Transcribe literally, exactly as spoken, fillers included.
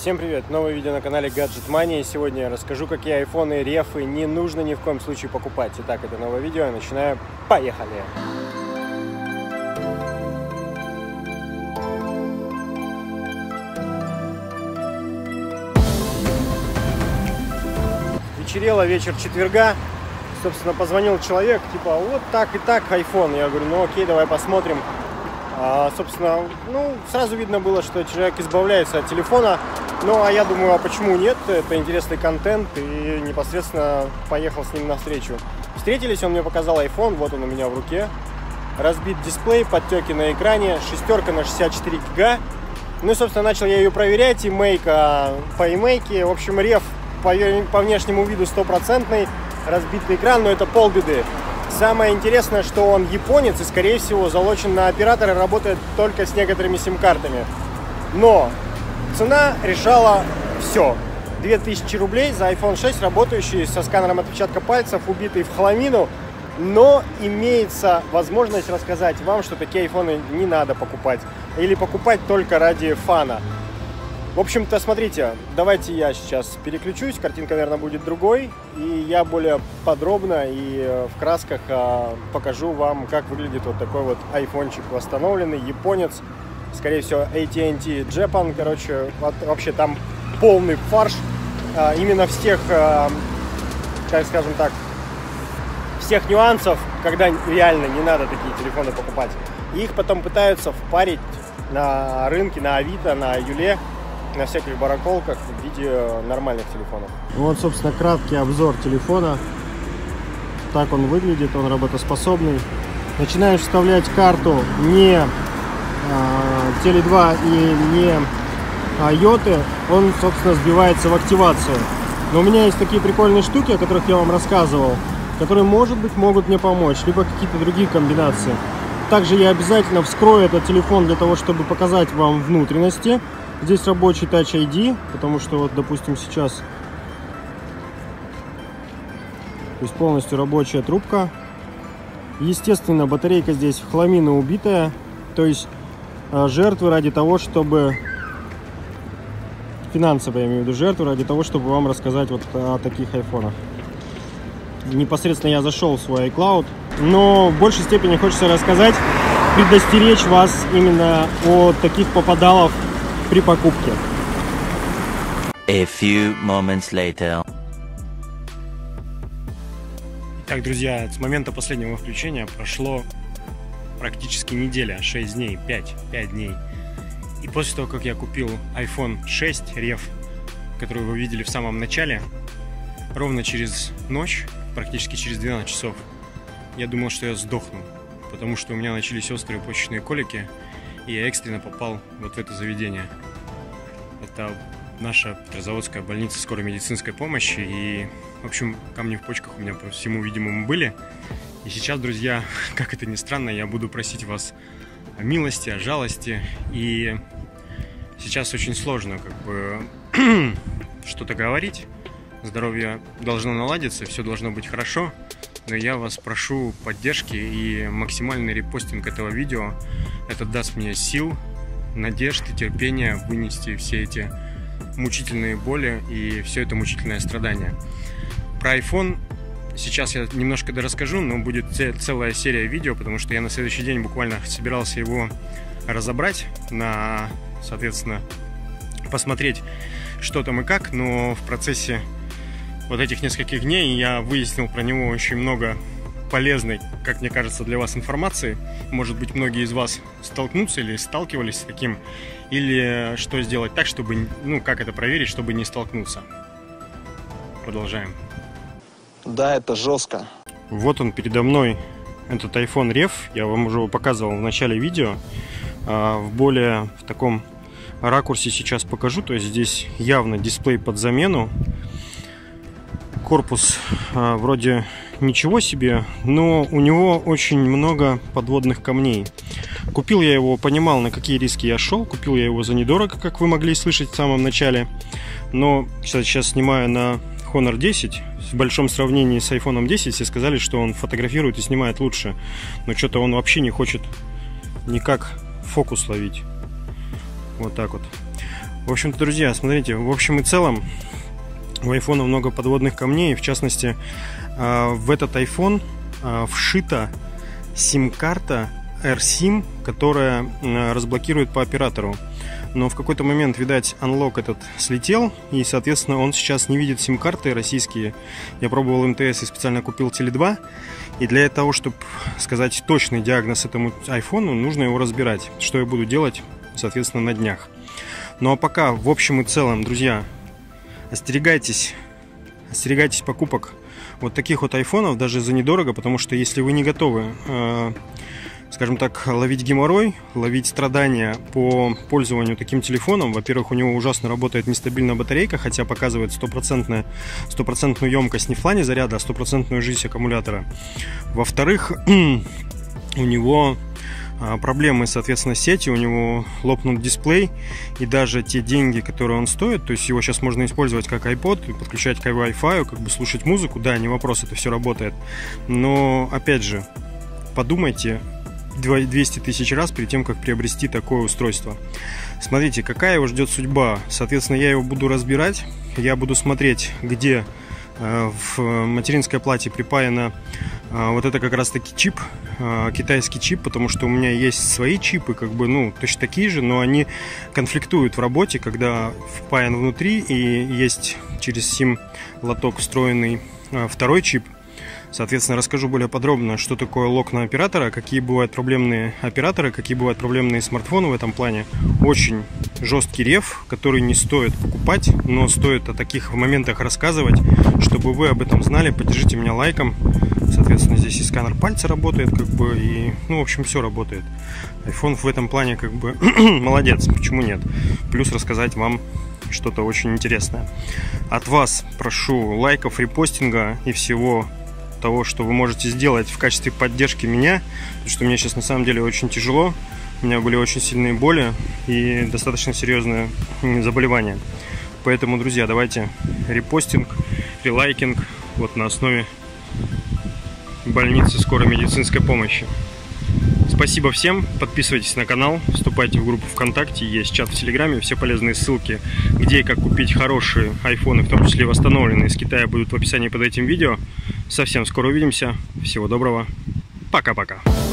Всем привет! Новое видео на канале Gadget Mania. Сегодня я расскажу, какие айфоны, рефы не нужно ни в коем случае покупать. Итак, это новое видео, я начинаю. Поехали! Вечерело, вечер четверга. Собственно, позвонил человек, типа, вот так и так айфон. Я говорю, ну окей, давай посмотрим. А, собственно, ну, сразу видно было, что человек избавляется от телефона. Ну, а я думаю, а почему нет? Это интересный контент. И непосредственно поехал с ним навстречу. Встретились, он мне показал iPhone, вот он у меня в руке. Разбит дисплей, подтеки на экране, шестерка на шестьдесят четыре гига. Ну и, собственно, начал я ее проверять, имейка по имейке. В общем, реф по, по внешнему виду стопроцентный, разбитый экран, но это полбеды. Самое интересное, что он японец и, скорее всего, залочен на оператора, работает только с некоторыми сим-картами. Но цена решала все. две тысячи рублей за айфон шесть, работающий со сканером отпечатка пальцев, убитый в хламину. Но имеется возможность рассказать вам, что такие айфоны не надо покупать. Или покупать только ради фана. В общем-то, смотрите, давайте я сейчас переключусь, картинка, наверное, будет другой, и я более подробно и в красках покажу вам, как выглядит вот такой вот айфончик восстановленный, японец, скорее всего, эй ти энд ти Japan, короче, вот, вообще там полный фарш, именно всех, как скажем так, всех нюансов, когда реально не надо такие телефоны покупать. И их потом пытаются впарить на рынке, на Авито, на Юле, на всяких барахолках в виде нормальных телефонов. Вот, собственно, краткий обзор телефона. Так он выглядит, он работоспособный. Начинаешь вставлять карту не э, теле два и не а, йоты, он, собственно, сбивается в активацию. Но у меня есть такие прикольные штуки, о которых я вам рассказывал, которые, может быть, могут мне помочь, либо какие-то другие комбинации. Также я обязательно вскрою этот телефон для того, чтобы показать вам внутренности. Здесь рабочий Touch ай ди, потому что, вот, допустим, сейчас то есть полностью рабочая трубка. Естественно, батарейка здесь в хламину убитая, то есть жертвы ради того, чтобы финансово, я имею в виду жертвы ради того, чтобы вам рассказать вот о таких айфонах. Непосредственно я зашел в свой iCloud, но в большей степени хочется рассказать, предостеречь вас именно от таких попадалов при покупке. A few moments later. Итак, друзья, с момента последнего включения прошло практически неделя, шесть дней, пять, пять дней. И после того, как я купил айфон шесть реф, который вы видели в самом начале, ровно через ночь, практически через двенадцать часов, я думал, что я сдохну, потому что у меня начались острые почечные колики, и я экстренно попал вот в это заведение. Это наша Петрозаводская больница скорой медицинской помощи. И, в общем, камни в почках у меня по всему видимому были. И сейчас, друзья, как это ни странно, я буду просить вас о милости, о жалости. И сейчас очень сложно как бы что-то говорить. Здоровье должно наладиться, все должно быть хорошо. Но я вас прошу поддержки, и максимальный репостинг этого видео. Это даст мне сил, надежд и терпения вынести все эти мучительные боли и все это мучительное страдание. Про iPhone сейчас я немножко дорасскажу, но будет целая серия видео, потому что я на следующий день буквально собирался его разобрать, на, соответственно, посмотреть, что там и как, но в процессе вот этих нескольких дней я выяснил про него очень много полезной, как мне кажется, для вас информации. Может быть, многие из вас столкнутся или сталкивались с таким, или что сделать так, чтобы, ну, как это проверить, чтобы не столкнуться. Продолжаем. Да, это жестко. Вот он передо мной, этот iPhone реф. Я вам уже его показывал в начале видео. В более в таком ракурсе сейчас покажу. То есть здесь явно дисплей под замену. Корпус а, вроде ничего себе, но у него очень много подводных камней. Купил я его, понимал, на какие риски я шел. Купил я его за недорого, как вы могли слышать в самом начале. Но кстати, сейчас снимаю на Honor десять. В большом сравнении с айфон десять все сказали, что он фотографирует и снимает лучше. Но что-то он вообще не хочет никак фокус ловить. Вот так вот. В общем-то, друзья, смотрите, в общем и целом у айфона много подводных камней. В частности, в этот iPhone вшита сим-карта AirSIM, которая разблокирует по оператору. Но в какой-то момент, видать, анлок этот слетел, и, соответственно, он сейчас не видит сим-карты российские. Я пробовал эм тэ эс и специально купил теле два. И для того, чтобы сказать точный диагноз этому айфону, нужно его разбирать, что я буду делать, соответственно, на днях. Ну а пока, в общем и целом, друзья, остерегайтесь, остерегайтесь покупок вот таких вот айфонов, даже за недорого, потому что если вы не готовы, э, скажем так, ловить геморрой, ловить страдания по пользованию таким телефоном, во-первых, у него ужасно работает нестабильная батарейка, хотя показывает стопроцентную емкость не в плане заряда, а стопроцентную жизнь аккумулятора. Во-вторых, у него проблемы, соответственно, с сетью, у него лопнут дисплей, и даже те деньги, которые он стоит, то есть его сейчас можно использовать как iPod, подключать к Wi-Fi, как бы слушать музыку, да, не вопрос, это все работает. Но, опять же, подумайте двести тысяч раз перед тем, как приобрести такое устройство. Смотрите, какая его ждет судьба. Соответственно, я его буду разбирать, я буду смотреть, где в материнской плате припаяна вот это как раз таки чип, китайский чип, потому что у меня есть свои чипы, как бы, ну, точно такие же, но они конфликтуют в работе, когда впаян внутри и есть через сим-лоток встроенный второй чип. Соответственно, расскажу более подробно, что такое лок на оператора, какие бывают проблемные операторы, какие бывают проблемные смартфоны в этом плане. Очень жесткий рев, который не стоит покупать, но стоит о таких моментах рассказывать, чтобы вы об этом знали. Поддержите меня лайком. Соответственно, здесь и сканер пальца работает, как бы, и, ну, в общем, все работает. iPhone в этом плане, как бы, молодец, почему нет? Плюс рассказать вам что-то очень интересное. От вас прошу лайков, репостинга и всего того, что вы можете сделать в качестве поддержки меня, потому что мне сейчас на самом деле очень тяжело, у меня были очень сильные боли и достаточно серьезное заболевание. Поэтому, друзья, давайте репостинг, релайкинг вот на основе больницы скорой медицинской помощи. Спасибо всем, подписывайтесь на канал, вступайте в группу ВКонтакте, есть чат в Телеграме, все полезные ссылки, где и как купить хорошие айфоны, в том числе восстановленные из Китая, будут в описании под этим видео. Совсем скоро увидимся, всего доброго, пока-пока.